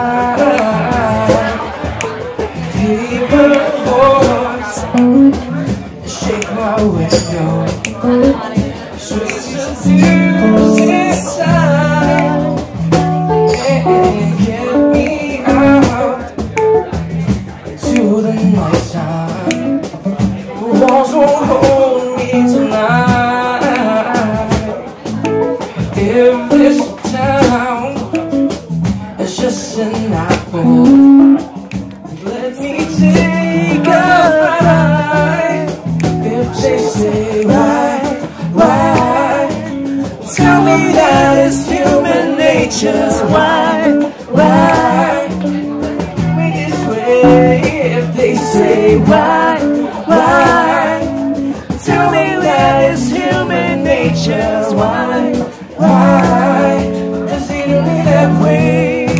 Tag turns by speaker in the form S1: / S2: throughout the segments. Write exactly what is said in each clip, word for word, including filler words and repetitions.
S1: Hear her voice shake my window. Sweet seduce inside and get me out to the night time. The walls won't hold me tonight. If this town is just an apple, let me take a ride. If they say why, why, tell me that it's human nature. Why, why, me this way. If they say why, why, tell me that it's human nature. Why, why, does it do me that way?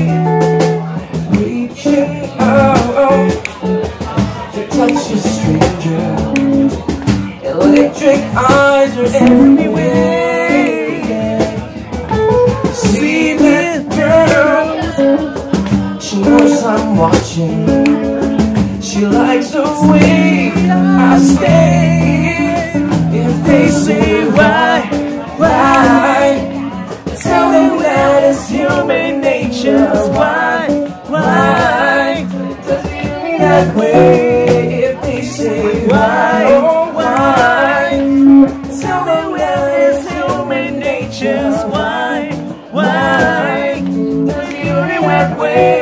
S1: Reaching out to touch a stranger. Electric eyes are everywhere. See that girl, she knows I'm watching. She likes the way I stay. If they say why, why, tell them that it's human nature. Why, why, does it do me that way? If they say why, why, tell them that it's human nature. Why, why, does it do me that way?